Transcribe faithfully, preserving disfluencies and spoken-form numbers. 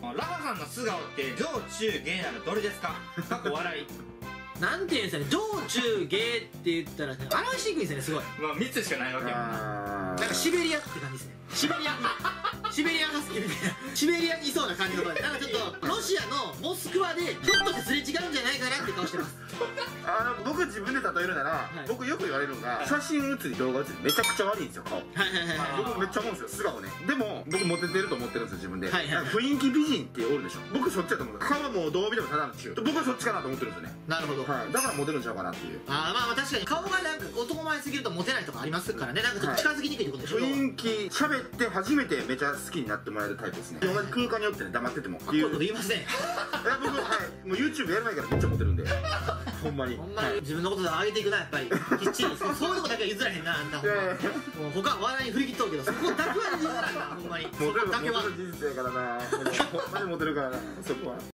のラハさんの素顔って上中下ならどれですか？過去笑い。 なんていうんですかね、上中下って言ったらね、表しにくいですね、すごい。 まあみっつしかないわけやもんな。 なんかシベリアって感じですね。シベリアシベリアが好きみたいな、シベリアにいそうな感じの声で、なんかちょっとロシアのモスクワでひょっとしてすれ違うんじゃないかなって顔してます。 あの僕自分で例えるなら、 はい、 僕よく言われるのが、写真写り動画写りめちゃくちゃ悪いんですよ、顔。 はいはいはいはい。 僕めっちゃ思うんですよ、素顔ね。でも僕モテてると思ってるんですよ、自分で。 はいはいはい、 雰囲気美人っておるでしょ。僕そっちだと思う。顔はもうどう見てもただの中。僕はそっちかなと思ってるんですよね。 なるほど、 はい、だからモテるんちゃうかなっていう。 ああ、まあ確かに顔がなんか男前すぎるとモテないとかありますからね。なんかちょっと近づきにくいってことでしょ。 雰囲気喋って初めてめちゃ好きになってもらえるタイプですね。同じ空間によってね、黙っててもっていう。 こういうこと言いますね。 いや僕、はい、もう YouTube やる前からめっちゃモテるんで。ほんまにほんまに自分のことで上げていくな、やっぱりきっちり。そういうとこだけは譲らへんな、あんたほんま。もう他は笑いに振り切っとるけど、そこだけは譲らんな、ほんまに。そこだけはモテる人生やからな。ほんまにモテるからな、そこは。